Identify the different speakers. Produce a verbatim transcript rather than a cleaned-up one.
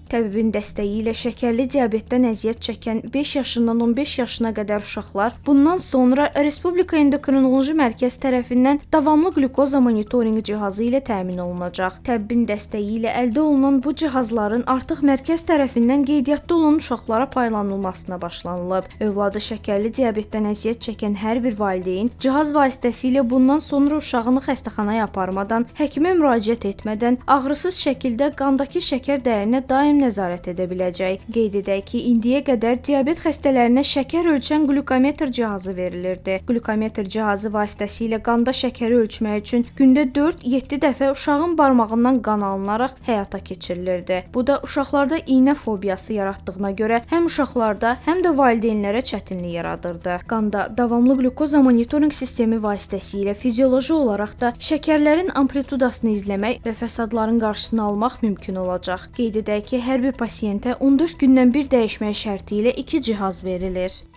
Speaker 1: Təbibin dəstəyi ilə şəkərli diabetdən əziyyət çəkən beş yaşından on beş yaşına qədər uşaqlar bundan sonra Respublika Endokrinoloji Mərkəzi tərəfindən davamlı qlükoza monitorinqi cihazı ilə təmin olunacaq. Təbibin dəstəyi ilə əldə olunan bu cihazların artıq mərkəz tərəfindən qeydiyyatda olan uşaqlara paylanılmasına başlanılıb. Övladı şəkərli diabetdən əziyyət çəkən hər bir valideyn cihaz vasitəsilə bundan sonra uşağını xəstəxanaya aparmadan, həkimə müraciət etmədən ağrısız şəkildə qandakı şəkər dəyərinə daim nəzarət edə biləcək. Qeyd edək ki, indiyə qədər diabet xəstələrinə şəkər ölçən qlükometr cihazı verilirdi. Qlükometr cihazı vasitəsilə qanda şəkəri ölçmək üçün gündə dörd yeddi dəfə uşağın barmağından qan alınaraq həyata keçirilirdi. Bu da uşaqlarda iynə fobiyası yaratdığına görə həm uşaqlarda, həm də valideynlərə çətinlik yaradırdı. Qanda davamlı qlükoza monitorinq sistemi vasitəsilə fizioloji olaraq da şəkərlərin amplitudasını izləmək və fəsadların qarşısını almaq mümkün olacaq. Qeyd edək ki, hər bir pasiyentə on dörd gündən bir dəyişmək şərti ilə iki cihaz verilir.